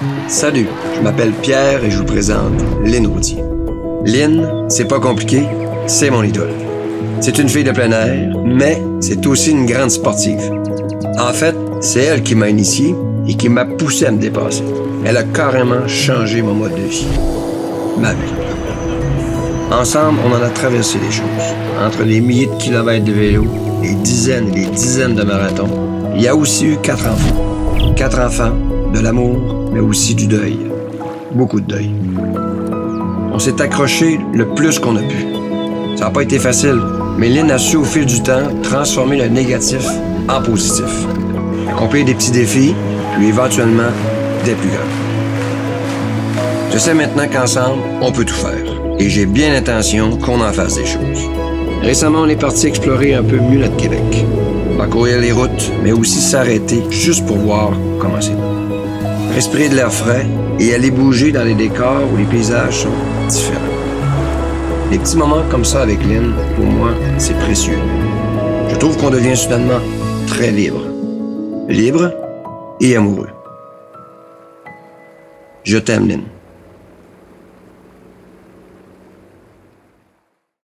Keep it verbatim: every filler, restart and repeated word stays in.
Salut, je m'appelle Pierre et je vous présente Lynn Routier. Lynn, c'est pas compliqué, c'est mon idole. C'est une fille de plein air, mais c'est aussi une grande sportive. En fait, c'est elle qui m'a initié et qui m'a poussé à me dépasser. Elle a carrément changé mon mode de vie, ma vie. Ensemble, on en a traversé des choses. Entre les milliers de kilomètres de vélo, les dizaines et les dizaines de marathons, il y a aussi eu quatre enfants. Quatre enfants, de l'amour, mais aussi du deuil. Beaucoup de deuil. On s'est accroché le plus qu'on a pu. Ça n'a pas été facile, mais Lynn a su au fil du temps transformer le négatif en positif. Accomplir des petits défis, puis éventuellement des plus grands. Je sais maintenant qu'ensemble, on peut tout faire. Et j'ai bien l'intention qu'on en fasse des choses. Récemment, on est parti explorer un peu mieux notre Québec. Parcourir les routes, mais aussi s'arrêter juste pour voir comment c'est. Respirer de l'air frais et aller bouger dans les décors où les paysages sont différents. Les petits moments comme ça avec Lynn, pour moi, c'est précieux. Je trouve qu'on devient soudainement très libre. Libre et amoureux. Je t'aime, Lynn.